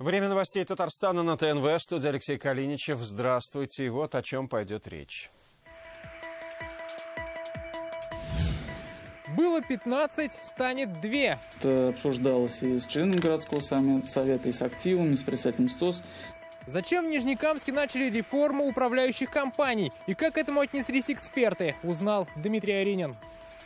Время новостей Татарстана на ТНВ. Студия Алексей Калиничев. Здравствуйте. И вот о чем пойдет речь. Было 15, станет 2. Это обсуждалось и с членами городского совета, и с активами, с председателем СТОС. Зачем в Нижнекамске начали реформу управляющих компаний? И как к этому отнеслись эксперты, узнал Дмитрий Аринин.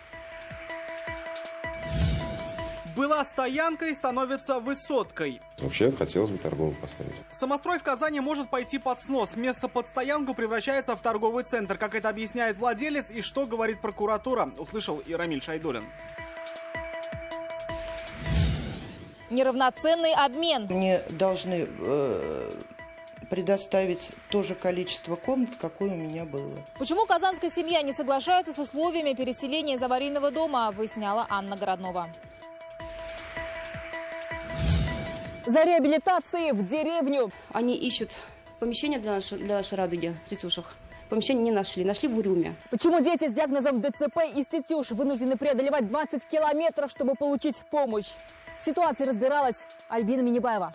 Была стоянкой, становится высоткой. Вообще хотелось бы торговую поставить. Самострой в Казани может пойти под снос. Место под стоянку превращается в торговый центр. Как это объясняет владелец и что говорит прокуратура, услышал и Рамиль Шайдулин. Неравноценный обмен. Мне должны предоставить то же количество комнат, какое у меня было. Почему казанская семья не соглашается с условиями переселения из аварийного дома, выясняла Анна Городнова. За реабилитацией в деревню. Они ищут помещение для нашей радуги в Тетюшах. Помещение не нашли, нашли в Урюме. Почему дети с диагнозом ДЦП из Тетюш вынуждены преодолевать 20 километров, чтобы получить помощь? В ситуации разбиралась Альбина Минибаева.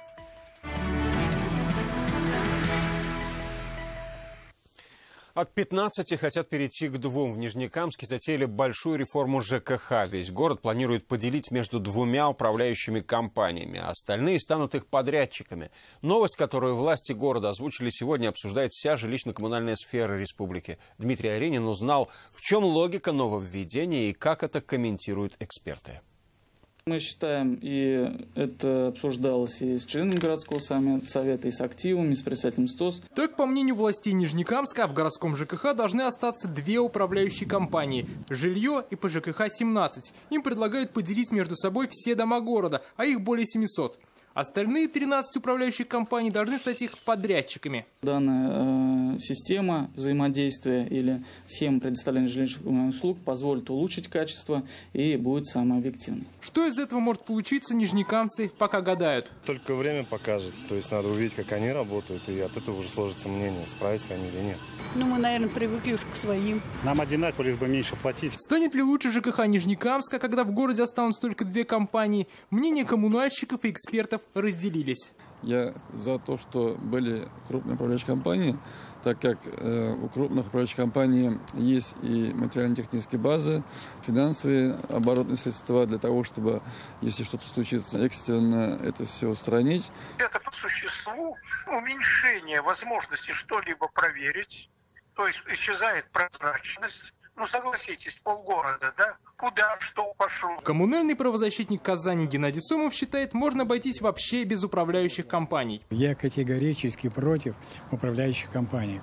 От 15 хотят перейти к 2. В Нижнекамске затеяли большую реформу ЖКХ. Весь город планирует поделить между 2 управляющими компаниями, а остальные станут их подрядчиками. Новость, которую власти города озвучили сегодня, обсуждает вся жилищно-коммунальная сфера республики. Дмитрий Аринин узнал, в чем логика нововведения и как это комментируют эксперты. Мы считаем, и это обсуждалось и с членами городского совета, и с активами, и с председателем СТОС. Так, по мнению властей Нижнекамска, в городском ЖКХ должны остаться 2 управляющие компании – «Жилье» и ПЖКХ-17. Им предлагают поделить между собой все дома города, а их более 700. Остальные 13 управляющих компаний должны стать их подрядчиками. Данная система взаимодействия или схема предоставления жилищных услуг позволит улучшить качество и будет самой объективной. Что из этого может получиться, нижнекамцы пока гадают. Только время покажет. То есть надо увидеть, как они работают, и от этого уже сложится мнение, справятся они или нет. Ну, мы, наверное, привыкли к своим. Нам одинаково, лишь бы меньше платить. Станет ли лучше ЖКХ Нижнекамска, когда в городе останутся только 2 компании? Мнения коммунальщиков и экспертов разделились. Я за то, что были крупные управляющие компании, так как у крупных управляющих компаний есть и материально-технические базы, финансовые оборотные средства для того, чтобы, если что-то случится, экстренно это все устранить. Это по существу уменьшение возможности что-либо проверить, то есть исчезает прозрачность. Ну, согласитесь, полгорода, да? Куда, что пошло? Коммунальный правозащитник Казани Геннадий Сомов считает, можно обойтись вообще без управляющих компаний. Я категорически против управляющих компаний.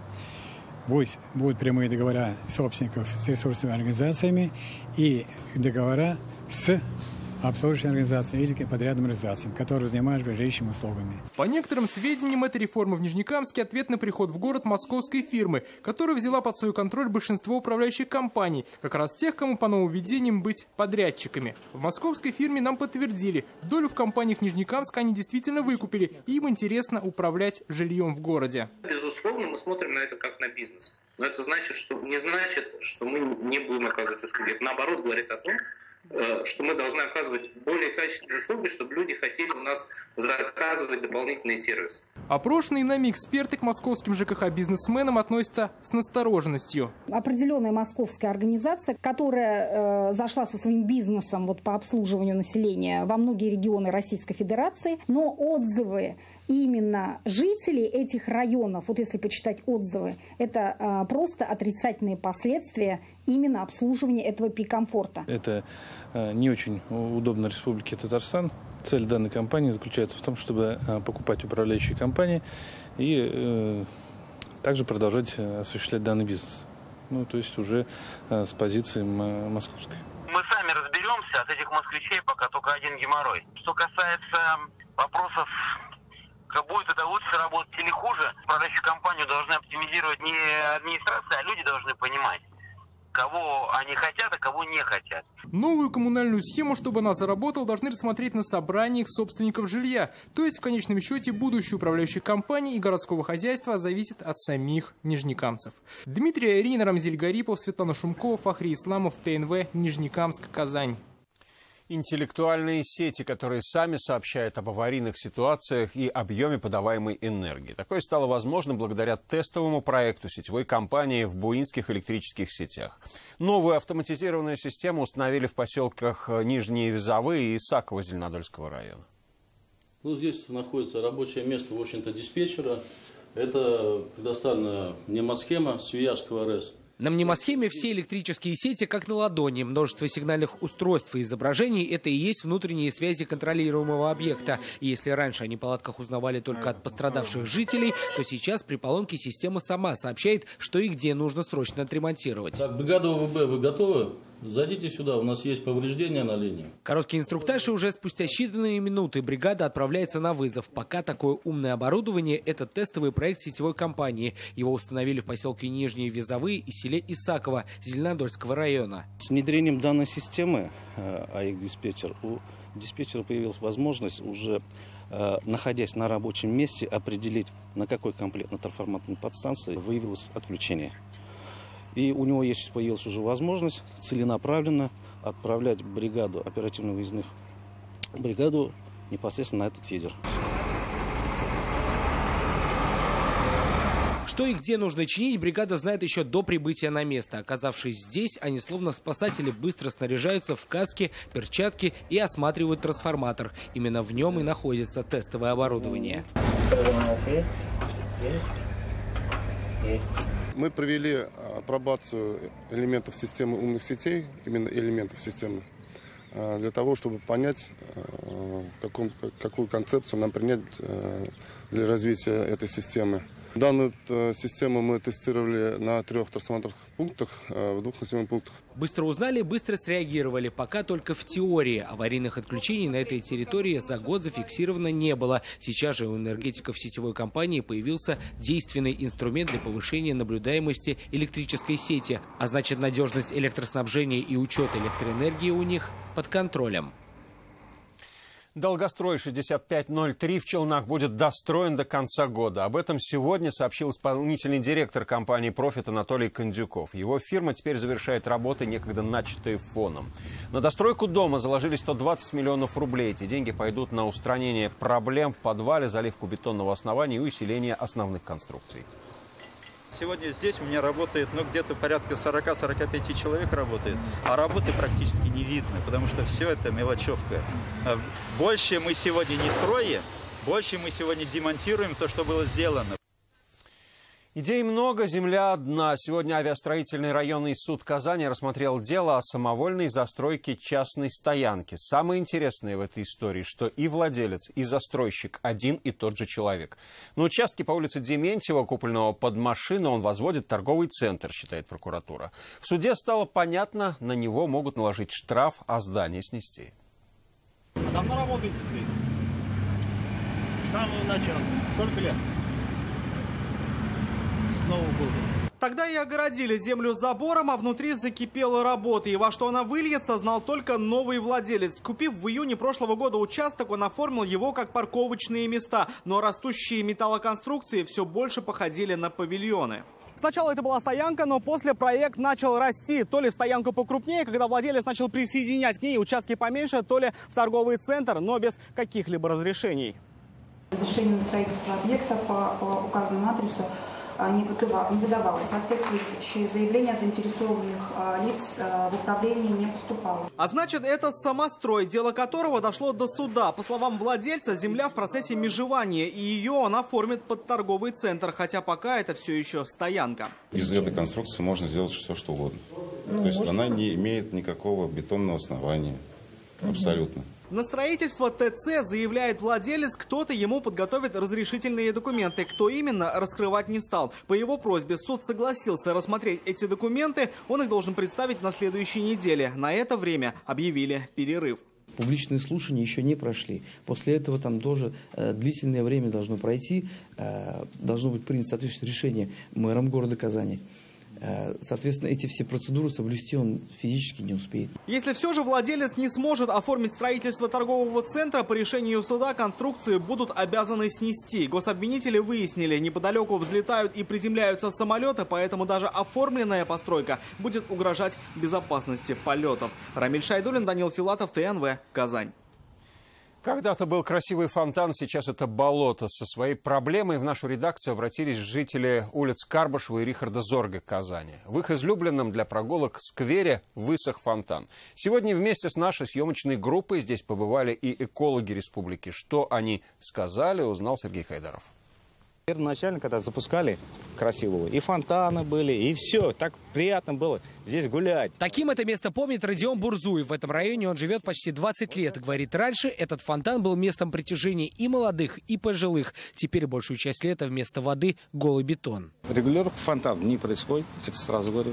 Будут прямые договора собственников с ресурсными организациями и договора с обслуживающими организациями или подрядным организациям, которые занимаются жилищными услугами. По некоторым сведениям, эта реформа в Нижнекамске – ответ на приход в город московской фирмы, которая взяла под свой контроль большинство управляющих компаний, как раз тех, кому по нововведениям быть подрядчиками. В московской фирме нам подтвердили, долю в компаниях Нижнекамска они действительно выкупили, и им интересно управлять жильем в городе. Безусловно, мы смотрим на это как на бизнес. Но это не значит, что мы не будем оказывать услуги. Это, наоборот, говорит о том, что мы должны оказывать более качественные услуги, чтобы люди хотели у нас заказывать дополнительные сервисы. Опрошенные нами эксперты к московским ЖКХ-бизнесменам относятся с настороженностью. Определенная московская организация, которая зашла со своим бизнесом по обслуживанию населения во многие регионы Российской Федерации, но отзывы именно жителей этих районов, если почитать отзывы, это просто отрицательные последствия именно обслуживания этого пик-комфорта. Это не очень удобно Республике Татарстан. Цель данной компании заключается в том, чтобы покупать управляющие компании и также продолжать осуществлять данный бизнес. То есть уже с позиции московской. Мы сами разберемся, от этих москвичей пока только один геморрой. Что касается вопросов, как будет это лучше работать или хуже, управляющую компанию должны оптимизировать не администрация, а люди должны понимать, кого они хотят, а кого не хотят. Новую коммунальную схему, чтобы она заработала, должны рассмотреть на собраниях собственников жилья. То есть, в конечном счете, будущее управляющих компаний и городского хозяйства зависит от самих нижнекамцев. Дмитрий Аринин, Рамзиль Гарипов, Светлана Шумкова, Фахри Исламов, ТНВ, Нижнекамск, Казань. Интеллектуальные сети, которые сами сообщают об аварийных ситуациях и объеме подаваемой энергии. Такое стало возможным благодаря тестовому проекту сетевой компании в буинских электрических сетях. Новую автоматизированную систему установили в поселках Нижние Визовые и Исаково Зеленодольского района. Ну, здесь находится рабочее место, в общем-то, диспетчера. Это предоставлена мнемосхема Свияжского РЭС. На мнемосхеме все электрические сети как на ладони. Множество сигнальных устройств и изображений – это и есть внутренние связи контролируемого объекта. И если раньше о неполадках узнавали только от пострадавших жителей, то сейчас при поломке система сама сообщает, что и где нужно срочно отремонтировать. Так, бригада ОВБ, вы готовы? Зайдите сюда, у нас есть повреждения на линии. Короткий инструктаж, и уже спустя считанные минуты бригада отправляется на вызов. Пока такое умное оборудование – это тестовый проект сетевой компании. Его установили в поселке Нижние Визовые и селе Исаково Зеленодольского района. С внедрением данной системы АИК-диспетчер у диспетчера появилась возможность уже, находясь на рабочем месте, определить, на какой комплект на трансформаторной подстанции выявилось отключение. И у него появилась уже возможность целенаправленно отправлять бригаду оперативно-выездных бригаду непосредственно на этот фидер. Что и где нужно чинить, бригада знает еще до прибытия на место. Оказавшись здесь, они словно спасатели быстро снаряжаются в каски, перчатки и осматривают трансформатор. Именно в нем и находится тестовое оборудование. Есть. Мы провели апробацию элементов системы умных сетей, именно элементов системы, для того, чтобы понять, какую концепцию нам принять для развития этой системы. Данную систему мы тестировали на 3 трансформаторных пунктах, в 2 населенных пунктах. Быстро узнали, быстро среагировали. Пока только в теории. Аварийных отключений на этой территории за год зафиксировано не было. Сейчас же у энергетиков сетевой компании появился действенный инструмент для повышения наблюдаемости электрической сети. А значит, надежность электроснабжения и учет электроэнергии у них под контролем. Долгострой 6503 в Челнах будет достроен до конца года. Об этом сегодня сообщил исполнительный директор компании «Профит» Анатолий Кондюков. Его фирма теперь завершает работы, некогда начатые фоном. На достройку дома заложили 120 миллионов рублей. Эти деньги пойдут на устранение проблем в подвале, заливку бетонного основания и усиление основных конструкций. Сегодня здесь у меня работает, где-то порядка 40-45 человек работает, а работы практически не видно, потому что все это мелочевка. Больше мы сегодня не строим, больше мы сегодня демонтируем то, что было сделано. Идей много, земля одна. Сегодня авиастроительный районный суд Казани рассмотрел дело о самовольной застройке частной стоянки. Самое интересное в этой истории, что и владелец, и застройщик один и тот же человек. На участке по улице Дементьева, купленного под машину, он возводит торговый центр, считает прокуратура. В суде стало понятно, на него могут наложить штраф, а здание снести. Давно работаете здесь? С самого начала. Сколько лет? Тогда и огородили землю забором, а внутри закипела работа. И во что она выльется, знал только новый владелец. Купив в июне прошлого года участок, он оформил его как парковочные места. Но растущие металлоконструкции все больше походили на павильоны. Сначала это была стоянка, но после проект начал расти. То ли в стоянку покрупнее, когда владелец начал присоединять к ней участки поменьше, то ли в торговый центр, но без каких-либо разрешений. Разрешение на строительство объекта по указанному адресу не выдавалось. Соответствующее заявление от заинтересованных лиц в управлении не поступало. А значит, это самострой, дело которого дошло до суда. По словам владельца, земля в процессе межевания, и ее он оформит под торговый центр, хотя пока это все еще стоянка. Из этой конструкции можно сделать все, что угодно. То есть она не имеет никакого бетонного основания. Абсолютно. На строительство ТЦ, заявляет владелец, кто-то ему подготовит разрешительные документы. Кто именно, раскрывать не стал. По его просьбе суд согласился рассмотреть эти документы. Он их должен представить на следующей неделе. На это время объявили перерыв. Публичные слушания еще не прошли. После этого там тоже длительное время должно пройти. Должно быть принято соответствующее решение мэром города Казани. Соответственно, эти все процедуры соблюсти он физически не успеет. Если все же владелец не сможет оформить строительство торгового центра, по решению суда конструкции будут обязаны снести. Гособвинители выяснили, неподалеку взлетают и приземляются самолеты, поэтому даже оформленная постройка будет угрожать безопасности полетов. Рамиль Шайдуллин, Данил Филатов, ТНВ, Казань. Когда-то был красивый фонтан, сейчас это болото. Со своей проблемой в нашу редакцию обратились жители улиц Карбышева и Рихарда Зорга Казани. В их излюбленном для прогулок сквере высох фонтан. Сегодня вместе с нашей съемочной группой здесь побывали и экологи республики. Что они сказали, узнал Сергей Хайдаров. Первоначально, когда запускали красивого, и фонтаны были, и все, так приятно было здесь гулять. Таким это место помнит Родион Бурзуев. В этом районе он живет почти 20 лет. Говорит, раньше этот фонтан был местом притяжения и молодых, и пожилых. Теперь большую часть лета вместо воды голый бетон. Регулировка фонтана не происходит, это сразу говорю.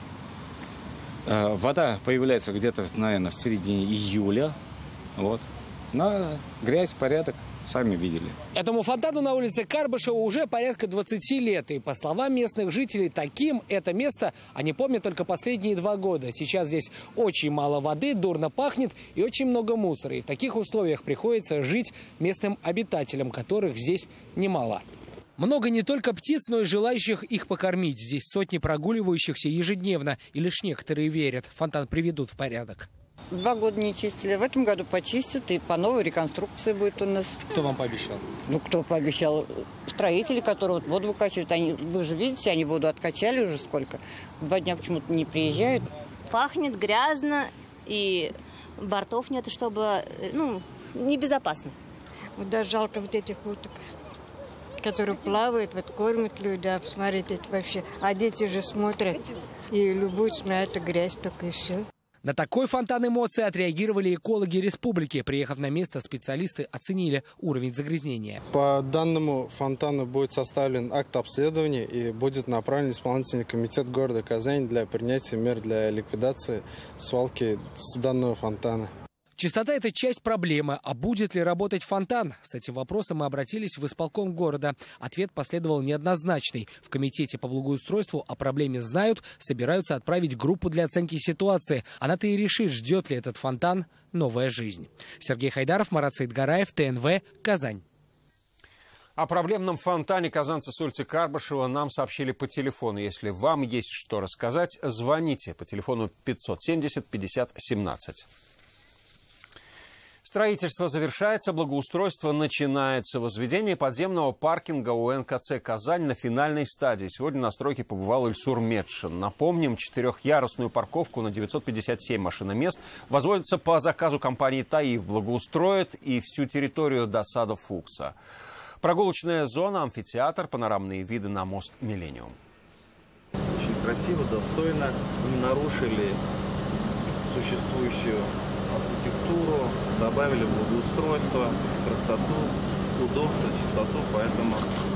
Вода появляется где-то, наверное, в середине июля. Вот. На грязь, порядок. Сами видели. Этому фонтану на улице Карбышева уже порядка 20 лет. И по словам местных жителей, таким это место они помнят только последние 2 года. Сейчас здесь очень мало воды, дурно пахнет и очень много мусора. И в таких условиях приходится жить местным обитателям, которых здесь немало. Много не только птиц, но и желающих их покормить. Здесь сотни прогуливающихся ежедневно. И лишь некоторые верят, фонтан приведут в порядок. 2 года не чистили. В этом году почистят, и по новой реконструкции будет у нас. Кто вам пообещал? Ну, кто пообещал? Строители, которые вот воду выкачивают. Вы же видите, они воду откачали уже сколько. 2 дня почему-то не приезжают. Пахнет грязно, и бортов нет, чтобы, небезопасно. Вот даже жалко вот этих уток, которые плавают, вот кормят люди, а посмотрите, это вообще. А дети же смотрят и любуются на эту грязь только и все. На такой фонтан эмоций отреагировали экологи республики. Приехав на место, специалисты оценили уровень загрязнения. По данному фонтану будет составлен акт обследования и будет направлен в исполнительный комитет города Казань для принятия мер для ликвидации свалки с данного фонтана. Чистота – это часть проблемы. А будет ли работать фонтан? С этим вопросом мы обратились в исполком города. Ответ последовал неоднозначный. В комитете по благоустройству о проблеме знают, собираются отправить группу для оценки ситуации. Она-то и решит, ждет ли этот фонтан новая жизнь. Сергей Хайдаров, Марат Саидгараев, ТНВ, Казань. О проблемном фонтане казанцы с улицы Карбышева нам сообщили по телефону. Если вам есть что рассказать, звоните по телефону 570 50 17. Строительство завершается, благоустройство начинается. Возведение подземного паркинга у НКЦ «Казань» на финальной стадии. Сегодня на стройке побывал Ильсур Медшин. Напомним, 4-ярусную парковку на 957 машиномест возводится по заказу компании «Таиф». Благоустроят и всю территорию до сада Фукса. Прогулочная зона, амфитеатр, панорамные виды на мост «Миллениум». Очень красиво, достойно. Не нарушили существующую архитектуру, добавили благоустройство, красоту, удобство, чистоту, поэтому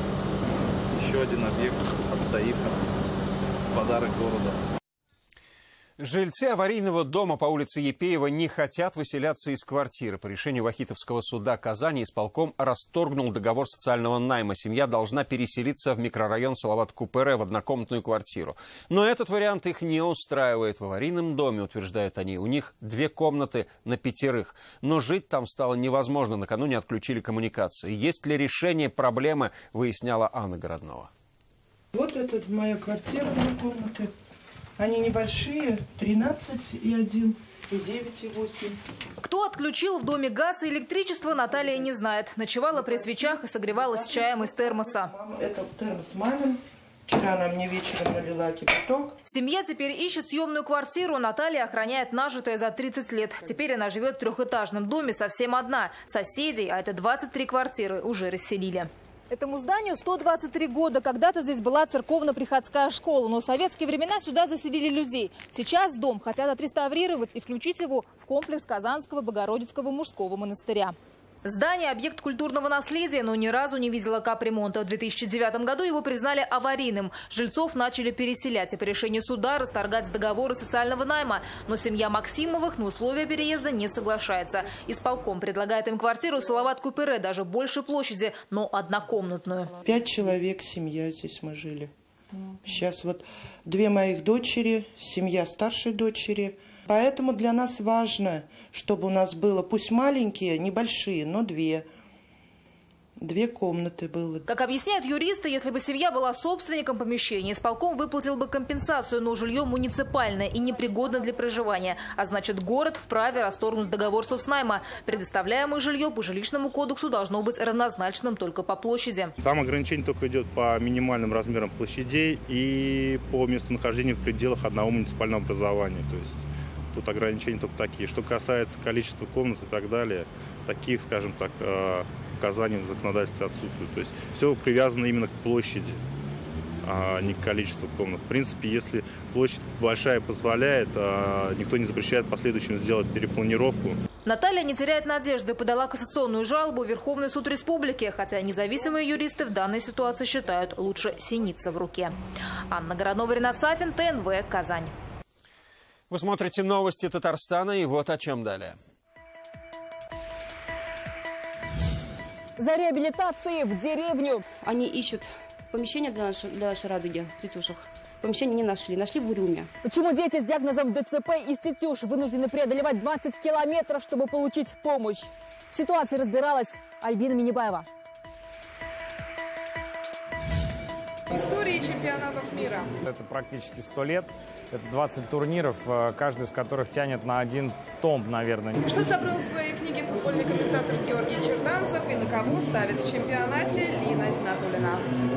еще один объект от Таифа, подарок города. Жильцы аварийного дома по улице Епеева не хотят выселяться из квартиры. По решению Вахитовского суда Казани исполком расторгнул договор социального найма. Семья должна переселиться в микрорайон Салават-Купере в однокомнатную квартиру. Но этот вариант их не устраивает. В аварийном доме, утверждают они, у них 2 комнаты на 5. Но жить там стало невозможно. Накануне отключили коммуникации. Есть ли решение проблемы, выясняла Анна Городнова. Вот это моя квартира, 2 комнаты. Они небольшие, 13,1 и 9,8. Кто отключил в доме газ и электричество, Наталья не знает. Ночевала при свечах и согревалась чаем из термоса. Это термос мамин. Вчера она мне вечером налила кипяток. Семья теперь ищет съемную квартиру. Наталья охраняет нажитое за 30 лет. Теперь она живет в 3-этажном доме совсем одна. Соседей, а это 23 квартиры, уже расселили. Этому зданию 123 года. Когда-то здесь была церковно-приходская школа, но в советские времена сюда заселили людей. Сейчас дом хотят отреставрировать и включить его в комплекс Казанского Богородицкого мужского монастыря. Здание – объект культурного наследия, но ни разу не видело капремонта. В 2009 году его признали аварийным. Жильцов начали переселять и по решению суда расторгать договоры социального найма. Но семья Максимовых на условия переезда не соглашается. Исполком предлагает им квартиру в Салават-Купере, даже больше площади, но однокомнатную. 5 человек, семья здесь мы жили. Сейчас вот 2 моих дочери, семья старшей дочери. Поэтому для нас важно, чтобы у нас было, пусть маленькие, небольшие, но 2 комнаты было. Как объясняют юристы, если бы семья была собственником помещения, исполком выплатил бы компенсацию, но жилье муниципальное и непригодно для проживания. А значит, город вправе расторгнуть договор соцнайма. Предоставляемое жилье по жилищному кодексу должно быть равнозначным только по площади. Там ограничение только идет по минимальным размерам площадей и по местонахождению в пределах одного муниципального образования. То есть тут ограничения только такие. Что касается количества комнат и так далее, таких, скажем так, указаний в законодательстве отсутствует. То есть все привязано именно к площади, а не к количеству комнат. В принципе, если площадь большая позволяет, никто не запрещает в последующем сделать перепланировку. Наталья не теряет надежды и подала кассационную жалобу в Верховный суд Республики, хотя независимые юристы в данной ситуации считают, лучше синица в руке. Анна Городнова, Ренат Сафин, ТНВ, Казань. Вы смотрите новости Татарстана, и вот о чем далее. За реабилитацией в деревню. Они ищут помещение для нашей радуги в Тетюшах. Помещение не нашли, нашли в Урюме. Почему дети с диагнозом ДЦП из Тетюш вынуждены преодолевать 20 километров, чтобы получить помощь? В ситуации разбиралась Альбина Минибаева. Истории чемпионатов мира. Это практически 100 лет. Это 20 турниров, каждый из которых тянет на 1 том, наверное. Что собрал в своей книге футбольный комментатор Георгий Черданцев и на кого ставит в чемпионате Лина Зинатуллина.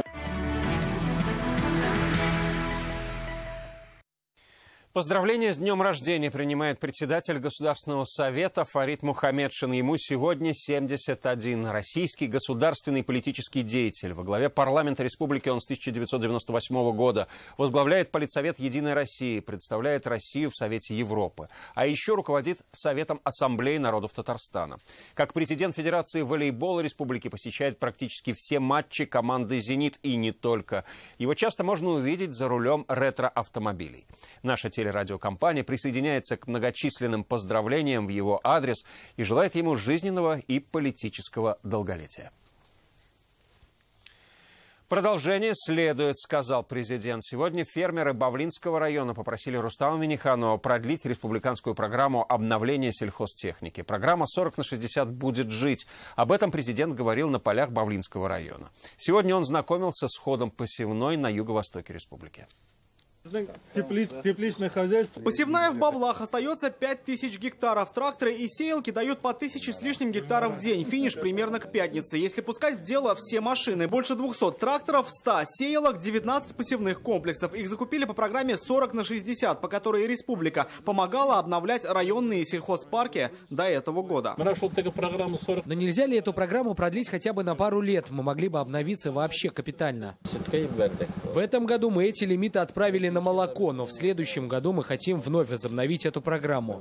Поздравления с днем рождения принимает председатель Государственного совета Фарид Мухаммедшин. Ему сегодня 71. Российский государственный политический деятель. Во главе парламента республики он с 1998 года. Возглавляет Политсовет «Единой России», представляет Россию в Совете Европы. А еще руководит Советом Ассамблеи народов Татарстана. Как президент Федерации волейбола республики посещает практически все матчи команды «Зенит» и не только. Его часто можно увидеть за рулем ретро-автомобилей. Наша телерадиокомпания присоединяется к многочисленным поздравлениям в его адрес и желает ему жизненного и политического долголетия. Продолжение следует, сказал президент. Сегодня фермеры Бавлинского района попросили Рустама Минниханова продлить республиканскую программу обновления сельхозтехники. Программа 40/60 будет жить. Об этом президент говорил на полях Бавлинского района. Сегодня он знакомился с ходом посевной на юго-востоке республики. Тепличное хозяйство. Посевная в Бавлах остается 5000 гектаров. Тракторы и сеялки дают по 1000 с лишним гектаров в день. Финиш примерно к пятнице. Если пускать в дело все машины, больше 200 тракторов, 100 сеялок, 19 посевных комплексов. Их закупили по программе 40/60, по которой республика помогала обновлять районные сельхозпарки до этого года. Но нельзя ли эту программу продлить хотя бы на пару лет? Мы могли бы обновиться вообще капитально. В этом году мы эти лимиты отправили на молоко, но в следующем году мы хотим вновь возобновить эту программу.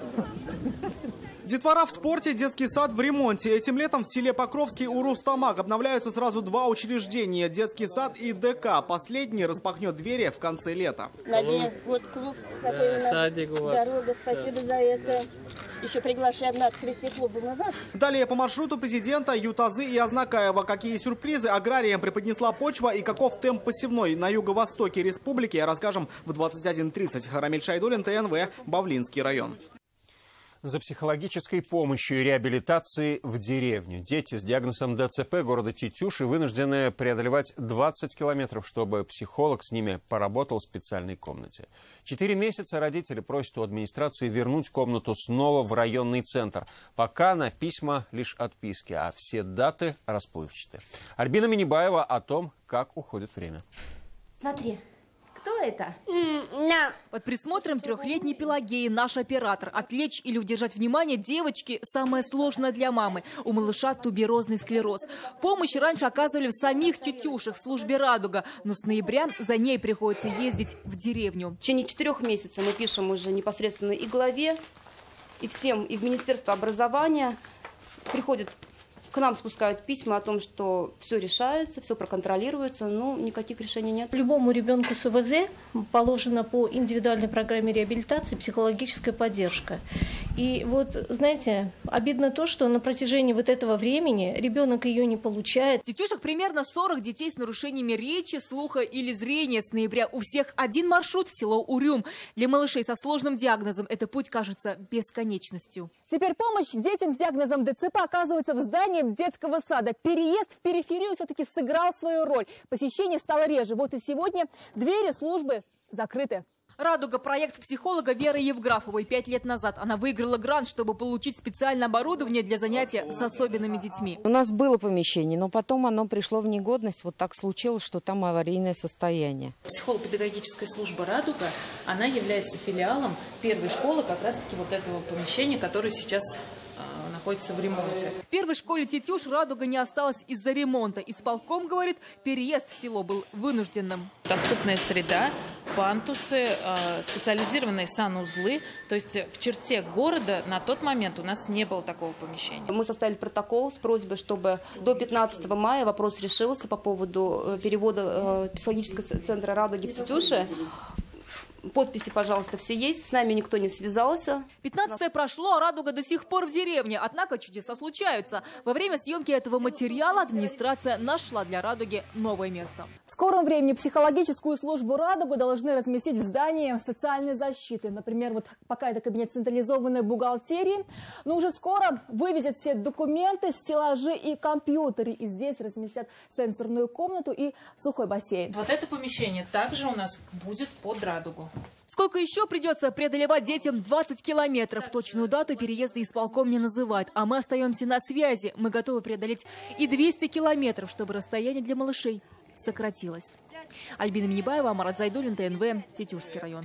Детвора в спорте, детский сад в ремонте. Этим летом в селе Покровский у Рустамак обновляются сразу 2 учреждения – детский сад и ДК. Последний распахнет двери в конце лета. Надеюсь, вот клуб, какой у нас, садик у вас. Дорога, спасибо за это. Еще приглашаем на открытие клуба. Далее по маршруту президента Ютазы и Азнакаева. Какие сюрпризы аграриям преподнесла почва и каков темп посевной на юго-востоке республики, расскажем в 21:30. Рамиль Шайдулин, ТНВ, Бавлинский район. За психологической помощью и реабилитацией в деревню. Дети с диагнозом ДЦП города Тетюши вынуждены преодолевать 20 километров, чтобы психолог с ними поработал в специальной комнате. 4 месяца родители просят у администрации вернуть комнату снова в районный центр. Пока на письма лишь отписки, а все даты расплывчаты. Альбина Минибаева о том, как уходит время. Смотри. Кто это? Под присмотром 3-летней Пелагеи наш оператор. Отвлечь или удержать внимание девочки самое сложное для мамы. У малыша туберозный склероз. Помощь раньше оказывали в самих Тетюшах, в службе «Радуга». Но с ноября за ней приходится ездить в деревню. В течение 4 месяцев мы пишем уже непосредственно и главе, и всем, и в Министерство образования. Приходят К нам спускают письма о том, что все решается, все проконтролируется, но никаких решений нет. Любому ребенку с ОВЗ положена по индивидуальной программе реабилитации психологическая поддержка. И вот, знаете, обидно то, что на протяжении вот этого времени ребенок ее не получает. В Тетюшах примерно 40 детей с нарушениями речи, слуха или зрения. С ноября у всех один маршрут – село Урюм. Для малышей со сложным диагнозом этот путь кажется бесконечностью. Теперь помощь детям с диагнозом ДЦП оказывается в здании детского сада. Переезд в периферию все-таки сыграл свою роль. Посещение стало реже. Вот и сегодня двери службы закрыты. «Радуга» – проект психолога Веры Евграфовой. 5 лет назад она выиграла грант, чтобы получить специальное оборудование для занятия с особенными детьми. У нас было помещение, но потом оно пришло в негодность. Вот так случилось, что там аварийное состояние. Психолого-педагогическая служба «Радуга», она является филиалом первой школы как раз-таки вот этого помещения, которое сейчас находится в ремонте. В первой школе Тетюш «Радуга» не осталась из-за ремонта. Исполком говорит, переезд в село был вынужденным. Доступная среда, пантусы, специализированные санузлы. То есть в черте города на тот момент у нас не было такого помещения. Мы составили протокол с просьбой, чтобы до 15 мая вопрос решился по поводу перевода психологического центра «Радуги» в Тетюши. Подписи, пожалуйста, все есть. С нами никто не связался. 15-е прошло, а «Радуга» до сих пор в деревне. Однако чудеса случаются. Во время съемки этого материала администрация нашла для «Радуги» новое место. В скором времени психологическую службу «Радугу» должны разместить в здании социальной защиты. Например, вот пока это кабинет централизованной бухгалтерии, но уже скоро вывезят все документы, стеллажи и компьютеры. И здесь разместят сенсорную комнату и сухой бассейн. Вот это помещение также у нас будет под «Радугу». Сколько еще придется преодолевать детям 20 километров? Точную дату переезда исполком не называет. А мы остаемся на связи. Мы готовы преодолеть и 200 километров, чтобы расстояние для малышей сократилось. Альбина Минибаева, Марат Зайдуллин, ТНВ, Тетюшский район.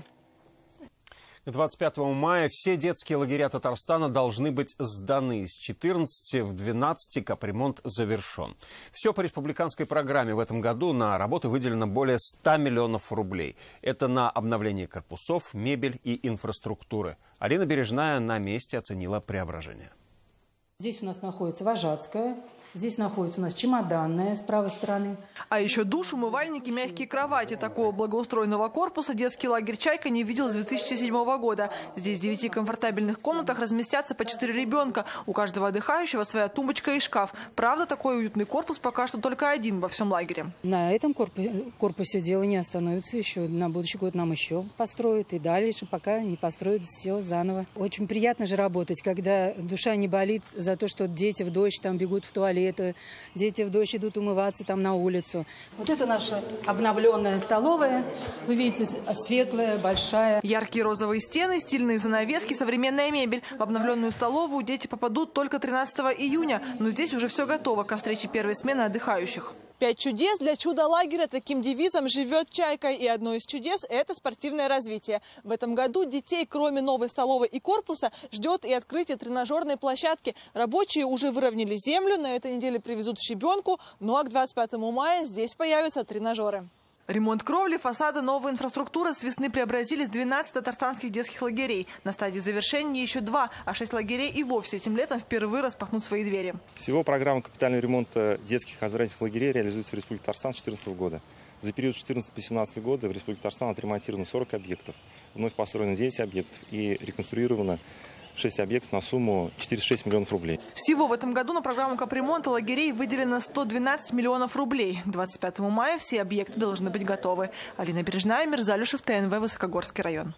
К 25 мая все детские лагеря Татарстана должны быть сданы. Из 14 в 12 капремонт завершен. Все по республиканской программе. В этом году на работы выделено более 100 миллионов рублей. Это на обновление корпусов, мебель и инфраструктуры. Алина Бережная на месте оценила преображение. Здесь у нас находится Вожатская. Здесь находится у нас Чемоданная с правой стороны. А еще душ, умывальники, мягкие кровати. Такого благоустроенного корпуса детский лагерь «Чайка» не видел с 2007 года. Здесь в 9 комфортабельных комнатах разместятся по 4 ребенка. У каждого отдыхающего своя тумбочка и шкаф. Правда, такой уютный корпус пока что только один во всем лагере. На этом корпусе дело не остановится еще. На будущий год нам еще построят. И дальше, пока не построят все заново. Очень приятно же работать, когда душа не болит за то, что дети в дождь там бегут в туалет. Дети в дождь идут умываться там на улицу. Вот это наша обновленная столовая. Вы видите, светлая, большая. Яркие розовые стены, стильные занавески, современная мебель. В обновленную столовую дети попадут только 13 июня. Но здесь уже все готово ко встрече первой смены отдыхающих. 5 чудес для чудо-лагеря. Таким девизом живет «Чайка». И одно из чудес – это спортивное развитие. В этом году детей, кроме новой столовой и корпуса, ждет и открытие тренажерной площадки. Рабочие уже выровняли землю. На этой неделе привезут щебенку. Ну а к 25 мая здесь появятся тренажеры. Ремонт кровли, фасада, новая инфраструктура с весны преобразились 12 татарстанских детских лагерей. На стадии завершения еще 2, а 6 лагерей и вовсе этим летом впервые распахнут свои двери. Всего программа капитального ремонта детских оздоровительных лагерей реализуется в Республике Татарстан с 2014 года. За период с 2014 по 2017 года в Республике Татарстан отремонтировано 40 объектов, вновь построено 9 объектов и реконструировано 6 объектов на сумму 46 миллионов рублей. Всего в этом году на программу капремонта лагерей выделено 112 миллионов рублей. К 25 мая все объекты должны быть готовы. Алина Бережная, Мирзалюшев, ТНВ, Высокогорский район.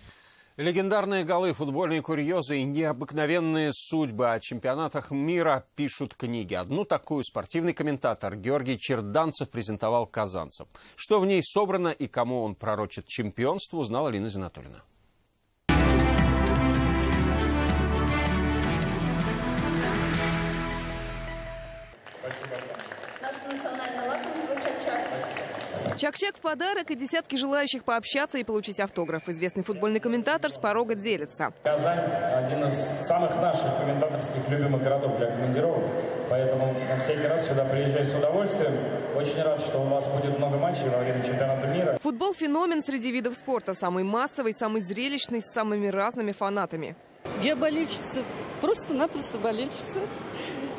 Легендарные голы, футбольные курьезы и необыкновенные судьбы. О чемпионатах мира пишут книги. Одну такую спортивный комментатор Георгий Черданцев презентовал казанцам. Что в ней собрано и кому он пророчит чемпионство, узнала Лина Зинатуллина. Чак-чак в подарок и десятки желающих пообщаться и получить автограф. Известный футбольный комментатор с порога делится. Казань – один из самых наших комментаторских любимых городов для командировок. Поэтому на всякий раз сюда приезжаю с удовольствием. Очень рад, что у вас будет много матчей во время чемпионата мира. Футбол – феномен среди видов спорта. Самый массовый, самый зрелищный, с самыми разными фанатами. Я болельщица. Просто-напросто болельщица.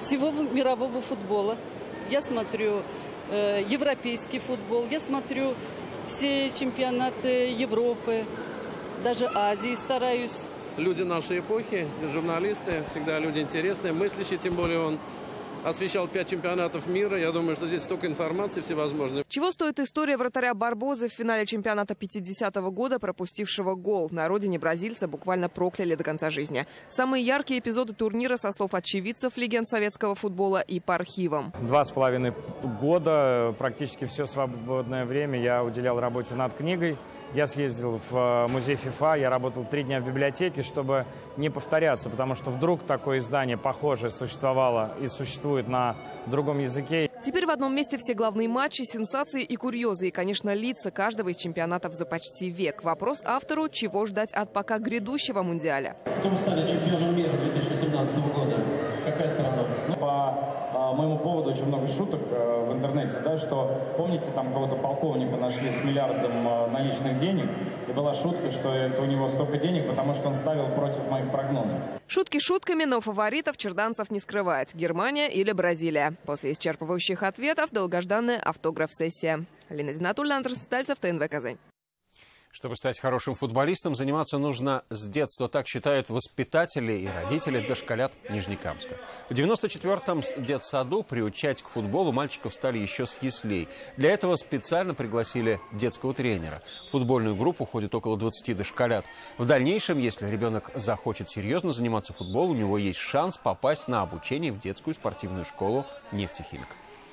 всего мирового футбола. Я смотрю европейский футбол, я смотрю все чемпионаты Европы, даже Азии стараюсь. Люди нашей эпохи, журналисты, всегда люди интересные, мыслящие, тем более он освещал 5 чемпионатов мира. Я думаю, что здесь столько информации всевозможной. Чего стоит история вратаря Барбозы в финале чемпионата 50-го года, пропустившего гол? На родине бразильца буквально прокляли до конца жизни. Самые яркие эпизоды турнира, со слов очевидцев, легенд советского футбола, и по архивам. 2,5 года, практически все свободное время я уделял работе над книгой. Я съездил в музей ФИФА, я работал 3 дня в библиотеке, чтобы не повторяться, потому что вдруг такое издание похожее существовало и существует на другом языке. Теперь в одном месте все главные матчи, сенсации и курьезы. И, конечно, лица каждого из чемпионатов за почти век. Вопрос автору, чего ждать от пока грядущего мундиаля. Кто вы стали чемпионом мира 2017 года? Какая страна? По моему поводу очень много шуток в интернете, да, что, помните, там кого-то полковника нашли с миллиардом наличных денег, и была шутка, что это у него столько денег, потому что он ставил против моих прогнозов. Шутки шутками, но фаворитов черданцев не скрывает. Германия или Бразилия. После исчерпывающих ответов долгожданная автограф-сессия. Лина Зинатульна, Андрей Стальцев, ТНВ «Казань». Чтобы стать хорошим футболистом, заниматься нужно с детства. Так считают воспитатели и родители дошколят Нижнекамска. В 94-м детсаду приучать к футболу мальчиков стали еще с яслей. Для этого специально пригласили детского тренера. В футбольную группу ходит около 20 дошколят. В дальнейшем, если ребенок захочет серьезно заниматься футболом, у него есть шанс попасть на обучение в детскую спортивную школу «Нефтехимик».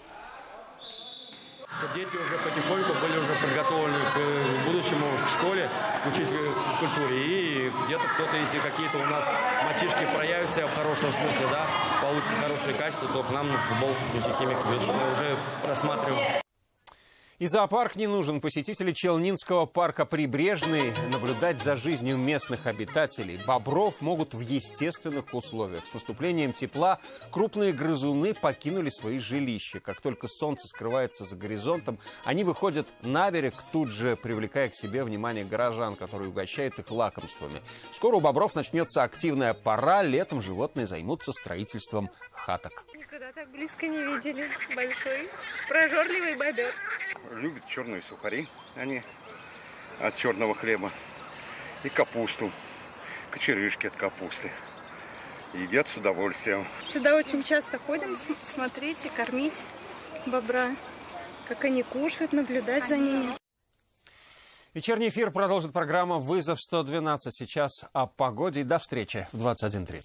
Дети уже потихоньку были уже подготовлены к будущему к школе, учить физкультуре. И где-то кто-то, если какие-то у нас мальчишки проявят себя в хорошем смысле, да, получится хорошее качество, то к нам на футбол «Нефтехимик» мы уже рассматриваем. И зоопарк не нужен. Посетители Челнинского парка «Прибрежный» наблюдать за жизнью местных обитателей. Бобров могут в естественных условиях. С наступлением тепла крупные грызуны покинули свои жилища. Как только солнце скрывается за горизонтом, они выходят на берег, тут же привлекая к себе внимание горожан, которые угощают их лакомствами. Скоро у бобров начнется активная пора. Летом животные займутся строительством хаток. Никогда так близко не видели. Большой, прожорливый бобер. Любят черные сухари, они от черного хлеба, и капусту, кочерышки от капусты. Едят с удовольствием. Сюда очень часто ходим смотреть и кормить бобра, как они кушают, наблюдать за ними. Вечерний эфир продолжит программа «Вызов 112». Сейчас о погоде. До встречи в 21:30.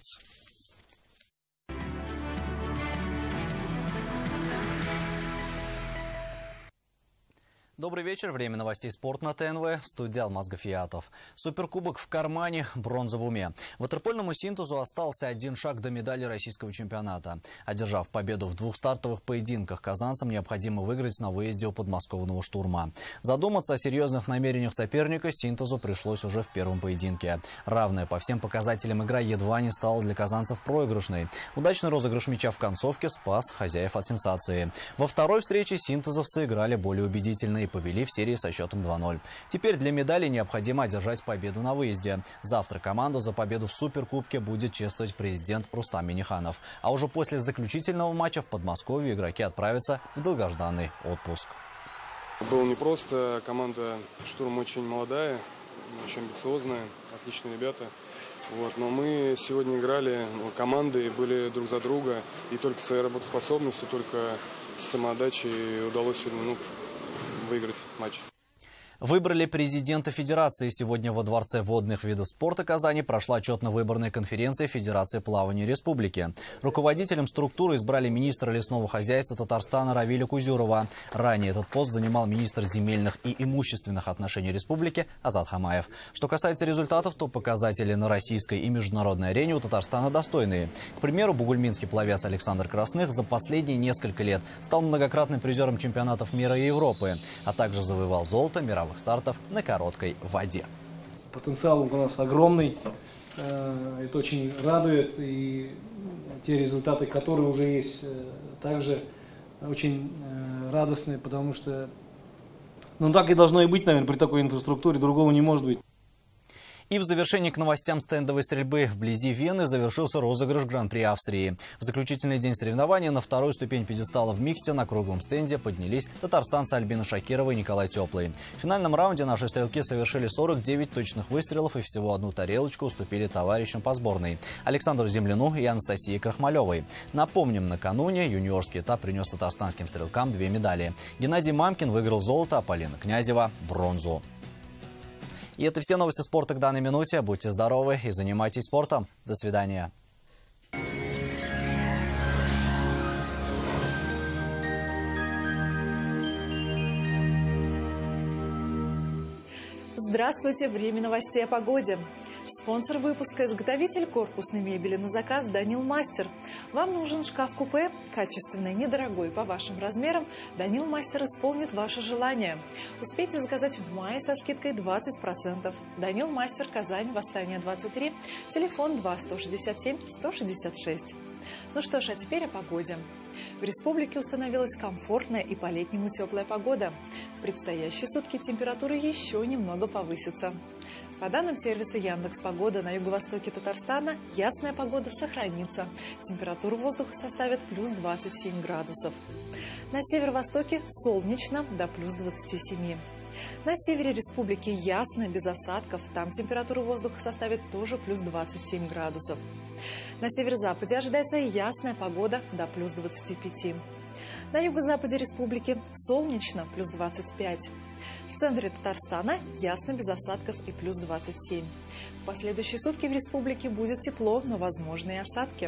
Добрый вечер. Время новостей «Спорт» на ТНВ. В студии Алмаз Гафиятов. Суперкубок в кармане, бронза в уме. Ватерпольному «Синтезу» остался один шаг до медали российского чемпионата. Одержав победу в 2 стартовых поединках, казанцам необходимо выиграть на выезде у подмосковного «Штурма». Задуматься о серьезных намерениях соперника «Синтезу» пришлось уже в первом поединке. Равная по всем показателям игра едва не стала для казанцев проигрышной. Удачный розыгрыш мяча в концовке спас хозяев от сенсации. Во второй встрече синтезовцы играли более убедительно и повели в серии со счетом 2-0. Теперь для медали необходимо одержать победу на выезде. Завтра команду за победу в Суперкубке будет чествовать президент Рустам Минниханов. А уже после заключительного матча в Подмосковье игроки отправятся в долгожданный отпуск. Было непросто. Команда «Штурм» очень молодая, очень амбициозная, отличные ребята. Но мы сегодня играли командой, были друг за друга. И только своей работоспособностью, только с самоотдачей удалось сегодня выиграть матч. Выбрали президента Федерации. Сегодня во Дворце водных видов спорта Казани прошла отчетно-выборная конференция Федерации плавания Республики. Руководителем структуры избрали министра лесного хозяйства Татарстана Равиля Кузюрова. Ранее этот пост занимал министр земельных и имущественных отношений Республики Азат Хамаев. Что касается результатов, то показатели на российской и международной арене у Татарстана достойные. К примеру, бугульминский пловец Александр Красных за последние несколько лет стал многократным призером чемпионатов мира и Европы, а также завоевал золото мировых стартов на короткой воде. Потенциал у нас огромный, это очень радует, и те результаты, которые уже есть, также очень радостные, потому что так и должно и быть, наверное, при такой инфраструктуре, другого не может быть. И в завершении к новостям стендовой стрельбы. Вблизи Вены завершился розыгрыш Гран-при Австрии. В заключительный день соревнования на вторую ступень пьедестала в миксте на круглом стенде поднялись татарстанцы Альбина Шакирова и Николай Теплый. В финальном раунде наши стрелки совершили 49 точных выстрелов и всего одну тарелочку уступили товарищам по сборной Александру Земляну и Анастасии Крахмалевой. Напомним, накануне юниорский этап принес татарстанским стрелкам 2 медали. Геннадий Мамкин выиграл золото, а Полина Князева – бронзу. И это все новости спорта к данной минуте. Будьте здоровы и занимайтесь спортом. До свидания. Здравствуйте! Время новостей о погоде. Спонсор выпуска – изготовитель корпусной мебели на заказ «Данил Мастер». Вам нужен шкаф-купе? Качественный, недорогой, по вашим размерам. «Данил Мастер» исполнит ваше желание. Успейте заказать в мае со скидкой 20%. «Данил Мастер», Казань, Восстание 23, телефон 2-167-166. Ну что ж, а теперь о погоде. В республике установилась комфортная и по-летнему теплая погода. В предстоящие сутки температура еще немного повысится. По данным сервиса Яндекс.Погода, на юго-востоке Татарстана ясная погода сохранится. Температура воздуха составит плюс 27 градусов. На северо-востоке солнечно до плюс 27. На севере республики ясно, без осадков. Там температура воздуха составит тоже плюс 27 градусов. На северо-западе ожидается ясная погода до плюс 25. На юго-западе республики солнечно, плюс 25. В центре Татарстана ясно, без осадков и плюс 27. В последующие сутки в республике будет тепло, но возможны и осадки.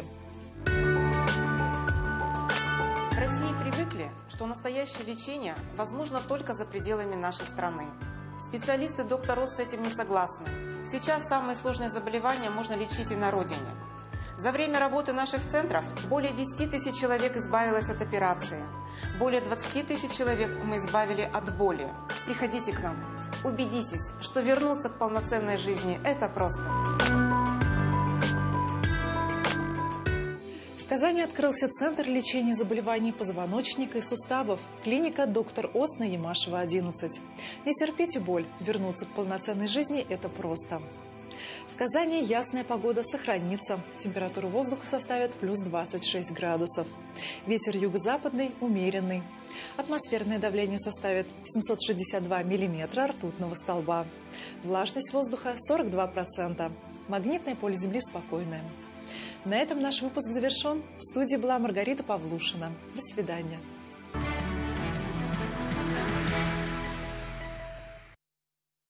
В России привыкли, что настоящее лечение возможно только за пределами нашей страны. Специалисты Доктор Рос с этим не согласны. Сейчас самые сложные заболевания можно лечить и на родине. За время работы наших центров более 10 тысяч человек избавилось от операции. Более 20 тысяч человек мы избавили от боли. Приходите к нам. Убедитесь, что вернуться к полноценной жизни – это просто. В Казани открылся Центр лечения заболеваний позвоночника и суставов. Клиника «Доктор Ос» на Ямашева, 11. Не терпите боль. Вернуться к полноценной жизни – это просто. В Казани ясная погода сохранится. Температура воздуха составит плюс 26 градусов. Ветер юго-западный умеренный. Атмосферное давление составит 762 миллиметра ртутного столба. Влажность воздуха 42%. Магнитное поле Земли спокойное. На этом наш выпуск завершен. В студии была Маргарита Павлушина. До свидания.